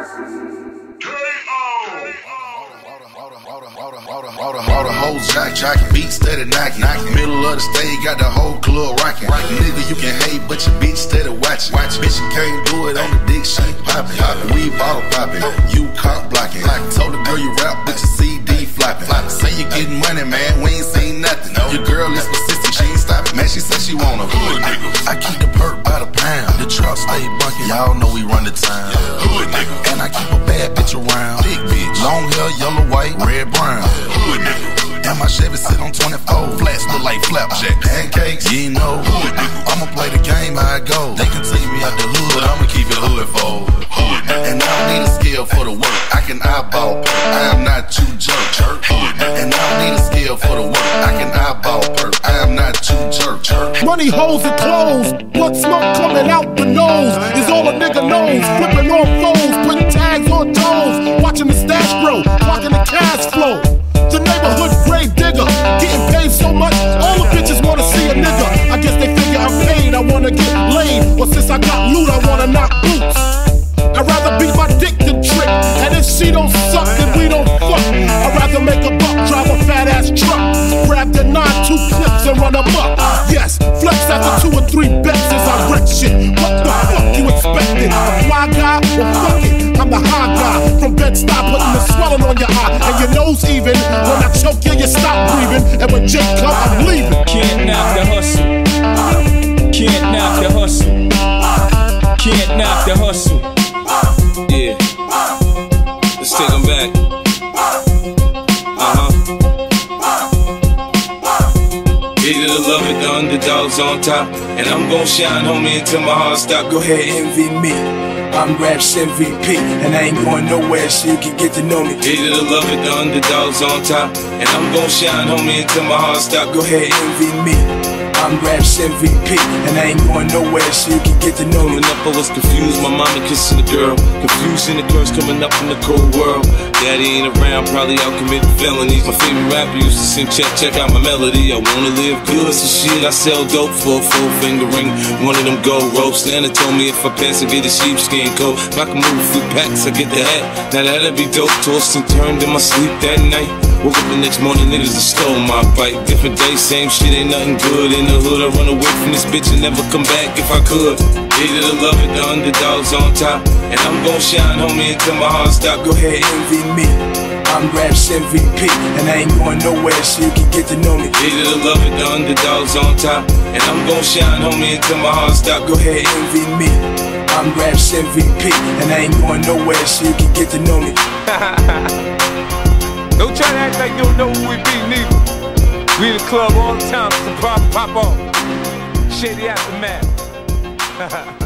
All the hoes jacking, beats steady knocking. Middle of the stage, got the whole club rocking. Nigga, you can hate, but your bitch steady watching. Bitch, you can't do it on the dick, she popping. We bottle popping, you cop blocking. Told the girl you rap, but your CD flopping. Say you getting money, man, we ain't seen nothing. Your girl is persistent, she ain't stopping. Man, she said she want a hood nigga. I keep the perk by the pound, the truck stay bunking. Y'all know we run the town. Hood nigga. And I keep a bad bitch around. Big bitch, long hair, yellow, white, red, brown. Hood nigga. And my Chevy sit on 24. Flats look like flapjack. Pancakes, you know. I'ma play the game how it goes. They can take me out the hood, I'ma keep it hood for. And I don't need a scale for the work. I can eyeball perk. I am not too jerk. And I don't need a scale for the work. I can eyeball perk. I am not too jerk. Money, hoes, and clothes. Blood smoke coming out the nose is all a nigga knows. Flipping on foes, putting tags on toes. Watching the stash grow, watching the cash flow. The neighborhood grave digger, getting paid so much, all the bitches wanna see a nigga. I guess they figure I'm paid, I wanna get laid. Or since I got loot, I wanna knock boots. I'd rather beat my dick than trick. And if she don't suck, then we don't fuck. I'd rather make a buck, drive a fat ass truck. Grab the 9-2 clips and run them up. Yes, flex after 2 or 3 bets as I wreck shit. What the fuck you expected? A fly guy? Well fuck it, I'm the high guy. From Bed-Stuy, putting the swelling on your eye. And your nose even. When I choke you, you stop breathing. And when Jake come, I'm leaving. Can't knock the hustle. Can't knock the hustle. Can't knock the hustle. Yeah, let's take them back. Either the love it, the underdogs on top. And I'm gon' shine, homie, until my heart stop. Go ahead, envy me. I'm Raps MVP, and I ain't going nowhere, so you can get to know me. Either the love it, the underdogs on top. And I'm gon' shine, homie, until my heart stop. Go ahead, envy me. I'm Raps MVP, and I ain't going nowhere, so you can get to know me. Growing up, I was confused, my mama kissing a girl. Confusing the curse coming up in the cold world. Daddy ain't around, probably out committing felonies. My favorite rapper used to sing, check out my melody. I wanna live good, so shit, I sell dope for a 4-finger ring. One of them gold ropes. Nana told me if I pass, I get a sheepskin coat. If I can move a few packs, I get the hat. Now that'd be dope. Tossed and turned in my sleep that night. Woke up the next morning, niggas that stole my bike. Different day, same shit, ain't nothing good. In the hood, I run away from this bitch and never come back if I could. Either the love it, the underdogs on top. And I'm gon' shine, homie, until my heart stop. Go ahead, envy me. I'm Raps MVP, and I ain't going nowhere, so you can get to know me. Either the love it, the underdogs on top. And I'm gon' shine, homie, until my heart stop. Go ahead, envy me. I'm Raps MVP, and I ain't going nowhere, so you can get to know me. Don't try to act like you don't know who we be, neither. We in the club all the time, so pop off. Shady Aftermath.